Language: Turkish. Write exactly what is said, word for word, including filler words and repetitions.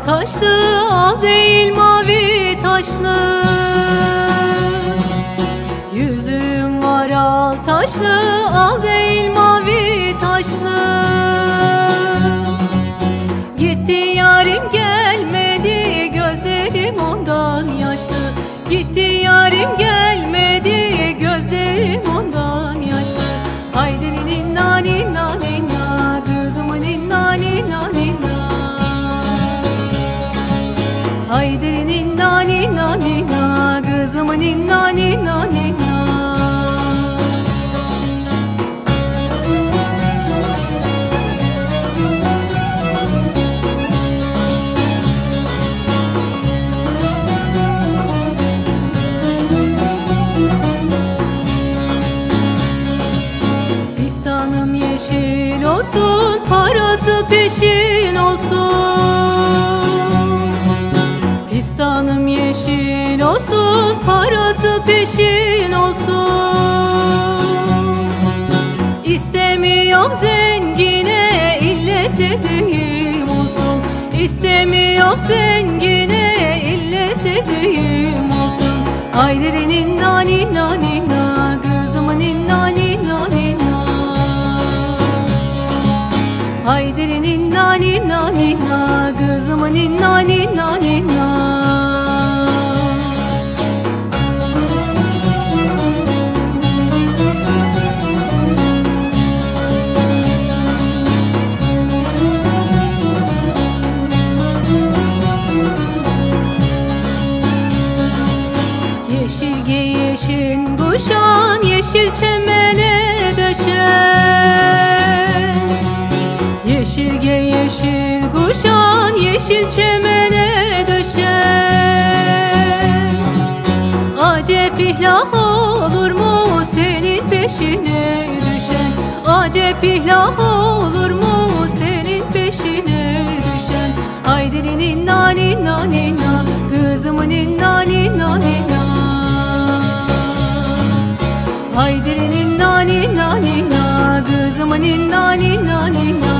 taşlı, al değil mavi taşlı. Yüzüm var al taşlı, al değil mavi taşlı. Gitti yarim gelmedi, gözlerim ondan yaşlı. Gitti yarim gelmedi, gözlerim ondan yaşlı. Haydi ninna ninna ninna, kızımın ninna ninna ninna. Haydi ninna ninna ninna, kızımın ninna ninna ninna. Fistanım yeşil olsun, parası peşin olsun. Fistanım yeşil olsun, parası peşin olsun. İstemiyorum zengine, ille sevdiğim olsun. İstemiyorum zengine, ille sevdiğim olsun. Haydi ninna ninna ninna, kızımın ninna ninna ninna. Haydi ninna ninna ninna, kızımın ninna ninna ninna. Yeşil giy yeşil kuşan, yeşil çemene döşen. Yeşil giy yeşil kuşan, yeşil çemene döşen. Acep ihlah olur mu senin peşine düşen? Acep ihlah olur mu senin peşine düşen? Haydi ninna ninna ninna, kızımın ninna ninna ninna. Haydi ninna ninna ninna, kızımın ninna ninna ninna.